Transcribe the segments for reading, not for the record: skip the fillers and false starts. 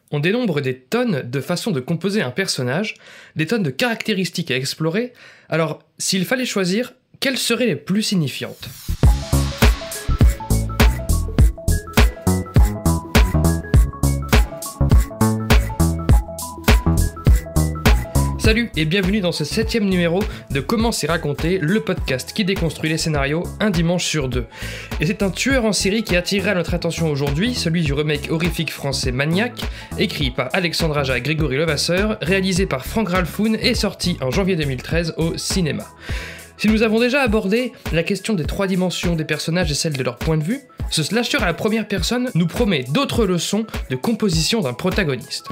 On dénombre des tonnes de façons de composer un personnage, des tonnes de caractéristiques à explorer, alors s'il fallait choisir, quelles seraient les plus signifiantes ? Salut et bienvenue dans ce 7e numéro de Comment c'est raconté, le podcast qui déconstruit les scénarios un dimanche sur deux. Et c'est un tueur en série qui attirera notre attention aujourd'hui, celui du remake horrifique français Maniac, écrit par Alexandre Aja et Grégory Levasseur, réalisé par Franck Ralphoun et sorti en janvier 2013 au cinéma. Si nous avons déjà abordé la question des 3 dimensions des personnages et celle de leur point de vue, ce slasher à la première personne nous promet d'autres leçons de composition d'un protagoniste.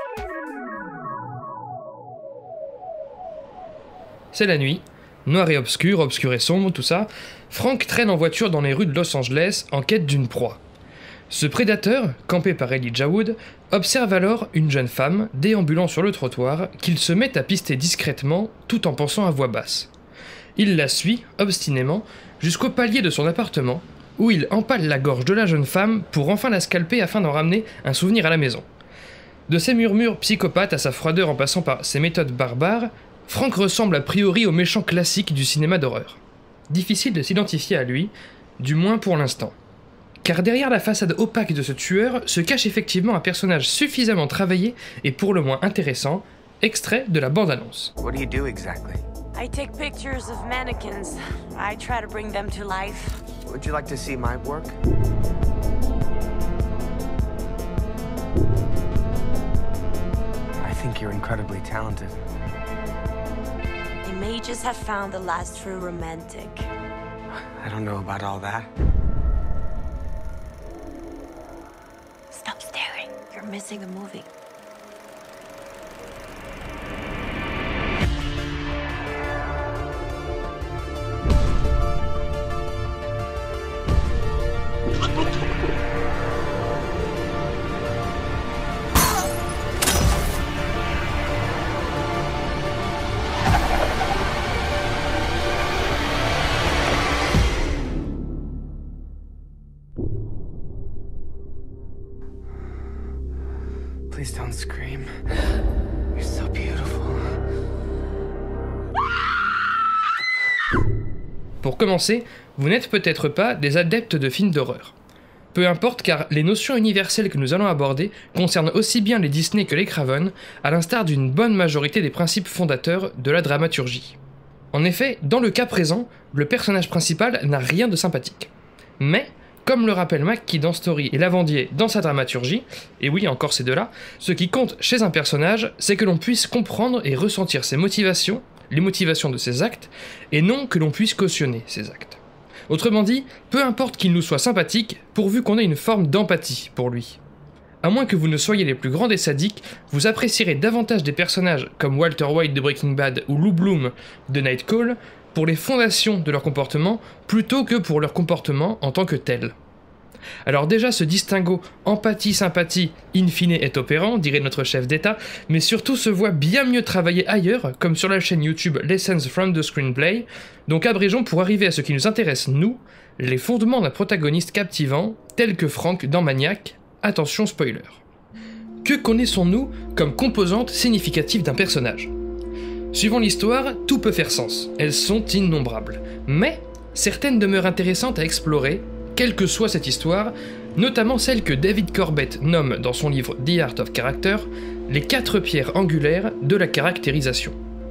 C'est la nuit, noir et obscur et sombre, tout ça. Frank traîne en voiture dans les rues de Los Angeles en quête d'une proie. Ce prédateur, campé par Elijah Wood, observe alors une jeune femme déambulant sur le trottoir qu'il se met à pister discrètement tout en pensant à voix basse. Il la suit, obstinément, jusqu'au palier de son appartement, où il empale la gorge de la jeune femme pour enfin la scalper afin d'en ramener un souvenir à la maison. De ses murmures psychopathes à sa froideur en passant par ses méthodes barbares, Frank ressemble a priori au méchant classique du cinéma d'horreur. Difficile de s'identifier à lui, du moins pour l'instant. Car derrière la façade opaque de ce tueur se cache effectivement un personnage suffisamment travaillé et pour le moins intéressant, extrait de la bande-annonce. What do you do exactly? I take pictures of mannequins. I try to bring them to life. Would you like to see my work? I think you're incredibly talented. They may just have found the last true romantic. I don't know about all that. Stop staring. You're missing a movie. Please don't scream. You're so beautiful. Pour commencer, vous n'êtes peut-être pas des adeptes de films d'horreur. Peu importe car les notions universelles que nous allons aborder concernent aussi bien les Disney que les Craven, à l'instar d'une bonne majorité des principes fondateurs de la dramaturgie. En effet, dans le cas présent, le personnage principal n'a rien de sympathique. Mais, comme le rappelle McKee dans Story et Lavandier dans sa dramaturgie, et oui encore ces deux-là, ce qui compte chez un personnage, c'est que l'on puisse comprendre et ressentir ses motivations, les motivations de ses actes, et non que l'on puisse cautionner ses actes. Autrement dit, peu importe qu'il nous soit sympathique, pourvu qu'on ait une forme d'empathie pour lui. À moins que vous ne soyez les plus grands des sadiques, vous apprécierez davantage des personnages comme Walter White de Breaking Bad ou Lou Bloom de Night Call pour les fondations de leur comportement plutôt que pour leur comportement en tant que tel. Alors déjà ce distinguo empathie-sympathie in fine est opérant, dirait notre chef d'État, mais surtout se voit bien mieux travailler ailleurs, comme sur la chaîne YouTube Lessons from the Screenplay, donc abrégeons pour arriver à ce qui nous intéresse nous, les fondements d'un protagoniste captivant, tel que Frank dans Maniac, attention spoiler. Que connaissons-nous comme composante significative d'un personnage ? Suivant l'histoire, tout peut faire sens, elles sont innombrables, mais certaines demeurent intéressantes à explorer, quelle que soit cette histoire, notamment celle que David Corbett nomme dans son livre The Art of Character, les 4 pierres angulaires de la caractérisation.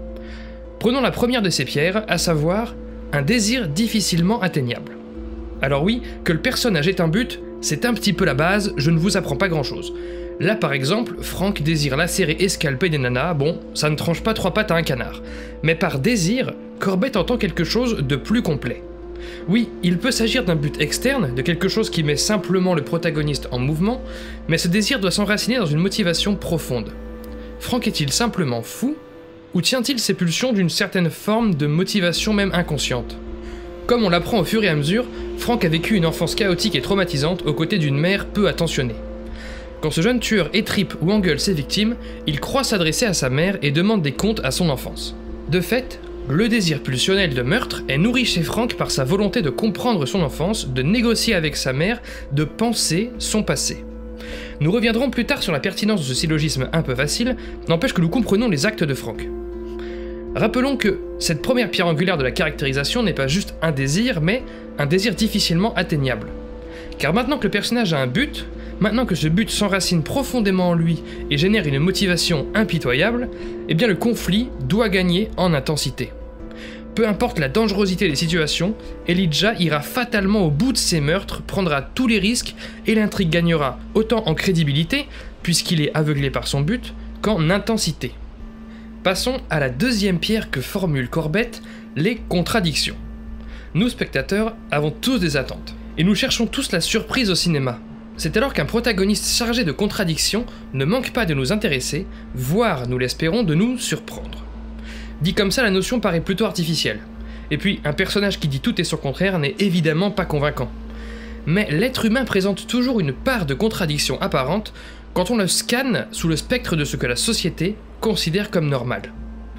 Prenons la première de ces pierres, à savoir un désir difficilement atteignable. Alors oui, que le personnage ait un but, c'est un petit peu la base, je ne vous apprends pas grand chose. Là par exemple, Frank désire lacérer et scalper des nanas, bon, ça ne tranche pas 3 pattes à un canard. Mais par désir, Corbett entend quelque chose de plus complet. Oui, il peut s'agir d'un but externe, de quelque chose qui met simplement le protagoniste en mouvement, mais ce désir doit s'enraciner dans une motivation profonde. Frank est-il simplement fou, ou tient-il ses pulsions d'une certaine forme de motivation même inconsciente ? Comme on l'apprend au fur et à mesure, Frank a vécu une enfance chaotique et traumatisante aux côtés d'une mère peu attentionnée. Quand ce jeune tueur étripe ou engueule ses victimes, il croit s'adresser à sa mère et demande des comptes à son enfance. De fait, le désir pulsionnel de meurtre est nourri chez Frank par sa volonté de comprendre son enfance, de négocier avec sa mère, de penser son passé. Nous reviendrons plus tard sur la pertinence de ce syllogisme un peu facile, n'empêche que nous comprenons les actes de Frank. Rappelons que cette première pierre angulaire de la caractérisation n'est pas juste un désir, mais un désir difficilement atteignable. Car maintenant que le personnage a un but, maintenant que ce but s'enracine profondément en lui et génère une motivation impitoyable, eh bien le conflit doit gagner en intensité. Peu importe la dangerosité des situations, Elijah ira fatalement au bout de ses meurtres, prendra tous les risques et l'intrigue gagnera autant en crédibilité, puisqu'il est aveuglé par son but, qu'en intensité. Passons à la deuxième pierre que formule Corbett, les contradictions. Nous, spectateurs, avons tous des attentes, et nous cherchons tous la surprise au cinéma. C'est alors qu'un protagoniste chargé de contradictions ne manque pas de nous intéresser, voire, nous l'espérons, de nous surprendre. Dit comme ça, la notion paraît plutôt artificielle. Et puis, un personnage qui dit tout et son contraire n'est évidemment pas convaincant. Mais l'être humain présente toujours une part de contradiction apparente quand on le scanne sous le spectre de ce que la société considère comme normal.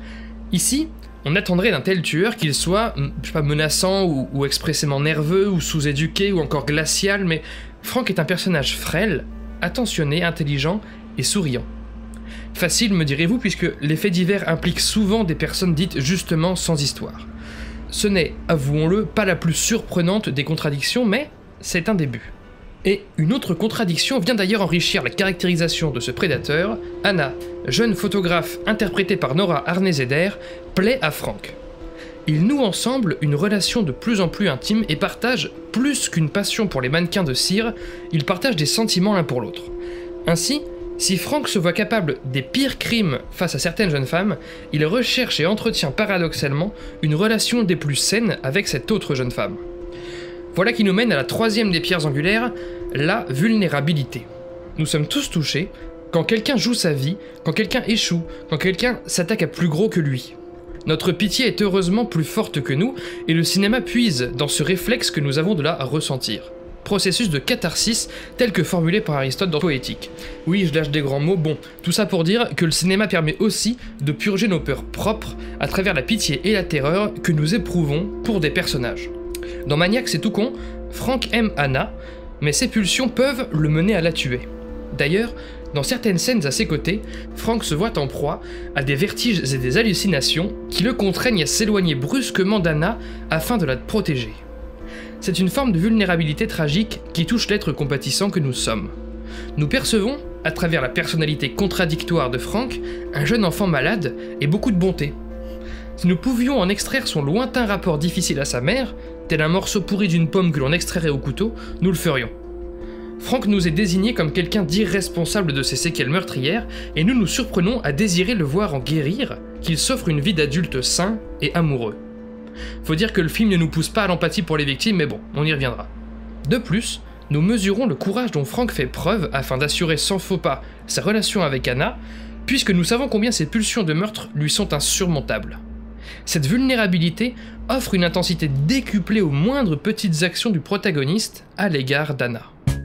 Ici, on attendrait d'un tel tueur qu'il soit, menaçant ou expressément nerveux ou sous-éduqué ou encore glacial, mais Frank est un personnage frêle, attentionné, intelligent et souriant. Facile, me direz-vous, puisque les faits divers impliquent souvent des personnes dites justement sans histoire. Ce n'est, avouons-le, pas la plus surprenante des contradictions, mais c'est un début. Et une autre contradiction vient d'ailleurs enrichir la caractérisation de ce prédateur. Anna, jeune photographe interprétée par Nora Arnezeder, plaît à Frank. Ils nouent ensemble une relation de plus en plus intime et partagent plus qu'une passion pour les mannequins de cire, ils partagent des sentiments l'un pour l'autre. Ainsi, si Frank se voit capable des pires crimes face à certaines jeunes femmes, il recherche et entretient paradoxalement une relation des plus saines avec cette autre jeune femme. Voilà qui nous mène à la troisième des pierres angulaires, la vulnérabilité. Nous sommes tous touchés quand quelqu'un joue sa vie, quand quelqu'un échoue, quand quelqu'un s'attaque à plus gros que lui. Notre pitié est heureusement plus forte que nous, et le cinéma puise dans ce réflexe que nous avons de la ressentir. Processus de catharsis tel que formulé par Aristote dans Poétique. Oui, je lâche des grands mots, bon, tout ça pour dire que le cinéma permet aussi de purger nos peurs propres à travers la pitié et la terreur que nous éprouvons pour des personnages. Dans Maniac, c'est tout con, Frank aime Anna, mais ses pulsions peuvent le mener à la tuer. D'ailleurs, dans certaines scènes à ses côtés, Frank se voit en proie à des vertiges et des hallucinations qui le contraignent à s'éloigner brusquement d'Anna afin de la protéger. C'est une forme de vulnérabilité tragique qui touche l'être compatissant que nous sommes. Nous percevons, à travers la personnalité contradictoire de Frank, un jeune enfant malade et beaucoup de bonté. Si nous pouvions en extraire son lointain rapport difficile à sa mère, tel un morceau pourri d'une pomme que l'on extrairait au couteau, nous le ferions. Frank nous est désigné comme quelqu'un d'irresponsable de ses séquelles meurtrières, et nous nous surprenons à désirer le voir en guérir, qu'il s'offre une vie d'adulte sain et amoureux. Faut dire que le film ne nous pousse pas à l'empathie pour les victimes, mais bon, on y reviendra. De plus, nous mesurons le courage dont Frank fait preuve afin d'assurer sans faux pas sa relation avec Anna, puisque nous savons combien ses pulsions de meurtre lui sont insurmontables. Cette vulnérabilité offre une intensité décuplée aux moindres petites actions du protagoniste à l'égard d'Anna.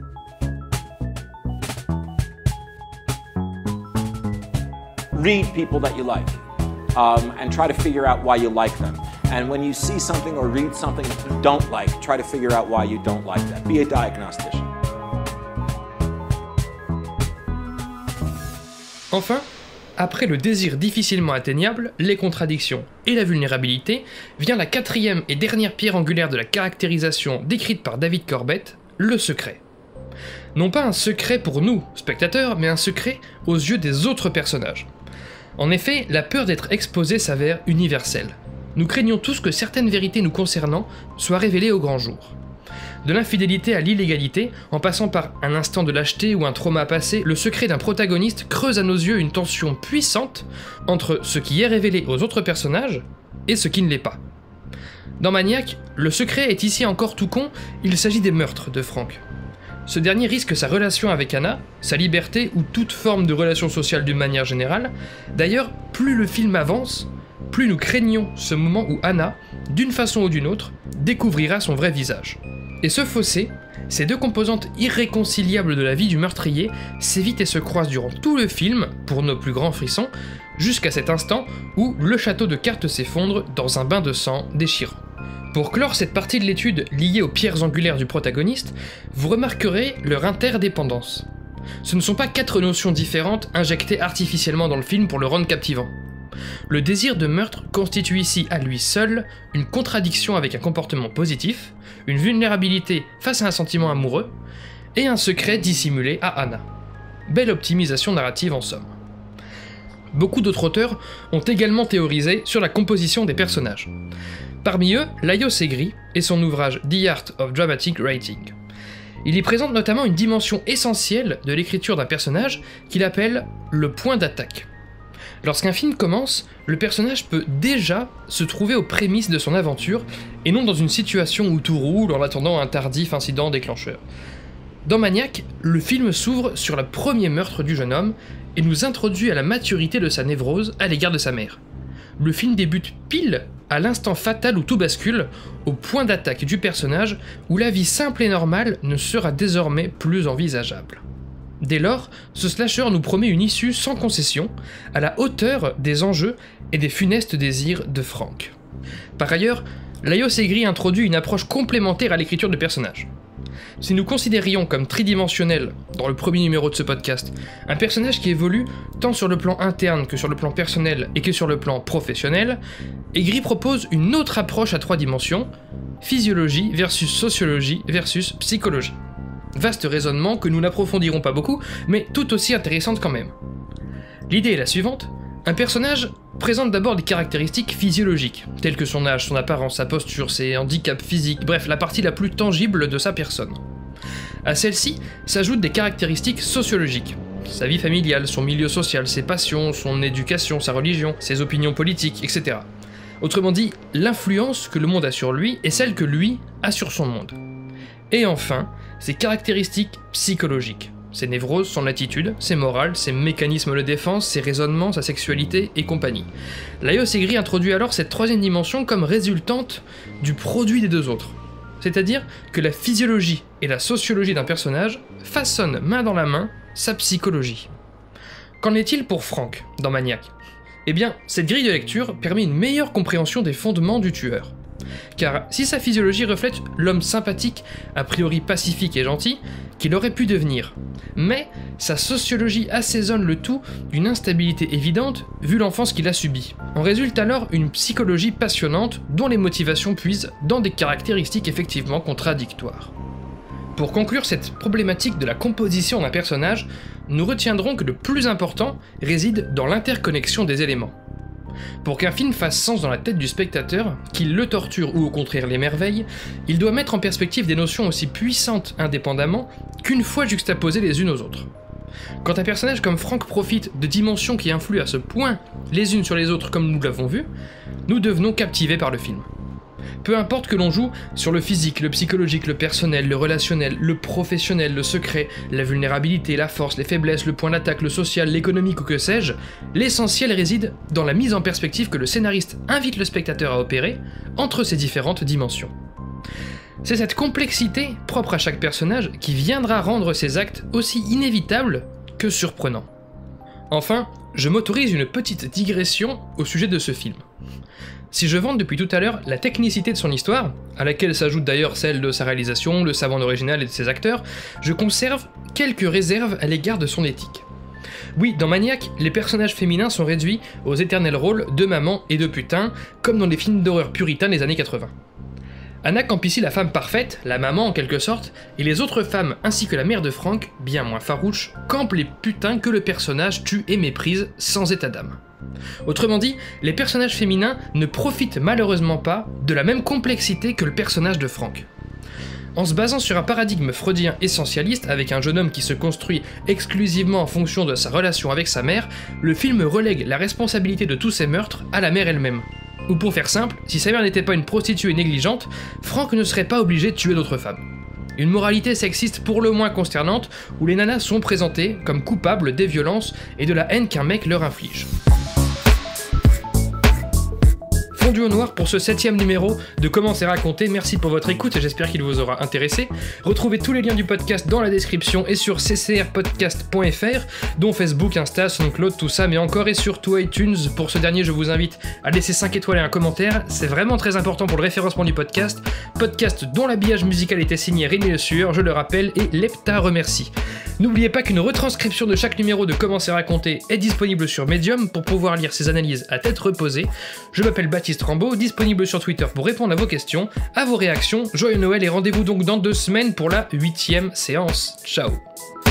Read people that you like, and try to figure out why you like them. And when you see something or read something that you don't like, try to figure out why you don't like that. Be a diagnostician. Enfin, après le désir difficilement atteignable, les contradictions et la vulnérabilité, vient la quatrième et dernière pierre angulaire de la caractérisation décrite par David Corbett, le secret. Non pas un secret pour nous, spectateurs, mais un secret aux yeux des autres personnages. En effet, la peur d'être exposé s'avère universelle. Nous craignons tous que certaines vérités nous concernant soient révélées au grand jour. De l'infidélité à l'illégalité, en passant par un instant de lâcheté ou un trauma passé, le secret d'un protagoniste creuse à nos yeux une tension puissante entre ce qui est révélé aux autres personnages et ce qui ne l'est pas. Dans Maniac, le secret est ici encore tout con, il s'agit des meurtres de Frank. Ce dernier risque sa relation avec Anna, sa liberté ou toute forme de relation sociale d'une manière générale. D'ailleurs, plus le film avance, plus nous craignons ce moment où Anna, d'une façon ou d'une autre, découvrira son vrai visage. Et ce fossé, ces deux composantes irréconciliables de la vie du meurtrier, s'évitent et se croisent durant tout le film, pour nos plus grands frissons, jusqu'à cet instant où le château de cartes s'effondre dans un bain de sang déchirant. Pour clore cette partie de l'étude liée aux pierres angulaires du protagoniste, vous remarquerez leur interdépendance. Ce ne sont pas 4 notions différentes injectées artificiellement dans le film pour le rendre captivant. Le désir de meurtre constitue ici à lui seul une contradiction avec un comportement positif, une vulnérabilité face à un sentiment amoureux, et un secret dissimulé à Anna. Belle optimisation narrative en somme. Beaucoup d'autres auteurs ont également théorisé sur la composition des personnages. Parmi eux, Laios Segri et son ouvrage The Art of Dramatic Writing. Il y présente notamment une dimension essentielle de l'écriture d'un personnage qu'il appelle le point d'attaque. Lorsqu'un film commence, le personnage peut déjà se trouver aux prémices de son aventure et non dans une situation où tout roule en attendant un tardif incident déclencheur. Dans Maniac, le film s'ouvre sur le premier meurtre du jeune homme et nous introduit à la maturité de sa névrose à l'égard de sa mère. Le film débute pile à l'instant fatal où tout bascule, au point d'attaque du personnage où la vie simple et normale ne sera désormais plus envisageable. Dès lors, ce slasher nous promet une issue sans concession, à la hauteur des enjeux et des funestes désirs de Frank. Par ailleurs, Laios Segri introduit une approche complémentaire à l'écriture de personnages. Si nous considérions comme tridimensionnel, dans le premier numéro de ce podcast, un personnage qui évolue tant sur le plan interne que sur le plan personnel et que sur le plan professionnel, Egri propose une autre approche à 3 dimensions, physiologie versus sociologie versus psychologie. Vaste raisonnement que nous n'approfondirons pas beaucoup, mais tout aussi intéressante quand même. L'idée est la suivante, un personnage présente d'abord des caractéristiques physiologiques, telles que son âge, son apparence, sa posture, ses handicaps physiques, bref, la partie la plus tangible de sa personne. À celle-ci s'ajoutent des caractéristiques sociologiques, sa vie familiale, son milieu social, ses passions, son éducation, sa religion, ses opinions politiques, etc. Autrement dit, l'influence que le monde a sur lui est celle que lui a sur son monde. Et enfin, ses caractéristiques psychologiques. Ses névroses, son attitude, ses morales, ses mécanismes de défense, ses raisonnements, sa sexualité et compagnie. Laios Segri introduit alors cette 3e dimension comme résultante du produit des 2 autres. C'est-à-dire que la physiologie et la sociologie d'un personnage façonnent main dans la main sa psychologie. Qu'en est-il pour Frank, dans Maniac ? Eh bien, cette grille de lecture permet une meilleure compréhension des fondements du tueur. Car si sa physiologie reflète l'homme sympathique, a priori pacifique et gentil, qu'il aurait pu devenir, mais sa sociologie assaisonne le tout d'une instabilité évidente vu l'enfance qu'il a subie. En résulte alors une psychologie passionnante dont les motivations puisent dans des caractéristiques effectivement contradictoires. Pour conclure cette problématique de la composition d'un personnage, nous retiendrons que le plus important réside dans l'interconnexion des éléments. Pour qu'un film fasse sens dans la tête du spectateur, qu'il le torture ou au contraire l'émerveille, il doit mettre en perspective des notions aussi puissantes indépendamment qu'une fois juxtaposées les unes aux autres. Quand un personnage comme Frank profite de dimensions qui influent à ce point les unes sur les autres comme nous l'avons vu, nous devenons captivés par le film. Peu importe que l'on joue sur le physique, le psychologique, le personnel, le relationnel, le professionnel, le secret, la vulnérabilité, la force, les faiblesses, le point d'attaque, le social, l'économique ou que sais-je, l'essentiel réside dans la mise en perspective que le scénariste invite le spectateur à opérer entre ces différentes dimensions. C'est cette complexité propre à chaque personnage qui viendra rendre ses actes aussi inévitables que surprenants. Enfin, je m'autorise une petite digression au sujet de ce film. Si je vante depuis tout à l'heure la technicité de son histoire, à laquelle s'ajoute d'ailleurs celle de sa réalisation, le savant original et de ses acteurs, je conserve quelques réserves à l'égard de son éthique. Oui, dans Maniac, les personnages féminins sont réduits aux éternels rôles de maman et de putain, comme dans les films d'horreur puritains des années 80. Anna campe ici la femme parfaite, la maman en quelque sorte, et les autres femmes ainsi que la mère de Frank, bien moins farouche, campent les putains que le personnage tue et méprise sans état d'âme. Autrement dit, les personnages féminins ne profitent malheureusement pas de la même complexité que le personnage de Frank. En se basant sur un paradigme freudien essentialiste avec un jeune homme qui se construit exclusivement en fonction de sa relation avec sa mère, le film relègue la responsabilité de tous ces meurtres à la mère elle-même. Ou pour faire simple, si sa mère n'était pas une prostituée négligente, Frank ne serait pas obligé de tuer d'autres femmes. Une moralité sexiste pour le moins consternante, où les nanas sont présentées comme coupables des violences et de la haine qu'un mec leur inflige. Fondu au noir pour ce 7e numéro de Comment c'est raconté. Merci pour votre écoute et j'espère qu'il vous aura intéressé. Retrouvez tous les liens du podcast dans la description et sur ccrpodcast.fr, dont Facebook, Insta, SoundCloud, tout ça, mais encore et surtout iTunes. Pour ce dernier, je vous invite à laisser 5 étoiles et un commentaire. C'est vraiment très important pour le référencement du podcast. Podcast dont l'habillage musical était signé Rémi Le Sueur, je le rappelle, et Lepta remercie. N'oubliez pas qu'une retranscription de chaque numéro de Comment c'est raconté est disponible sur Medium pour pouvoir lire ces analyses à tête reposée. Je m'appelle Baptiste Rambaud, disponible sur Twitter pour répondre à vos questions, à vos réactions. Joyeux Noël et rendez-vous donc dans 2 semaines pour la 8e séance. Ciao.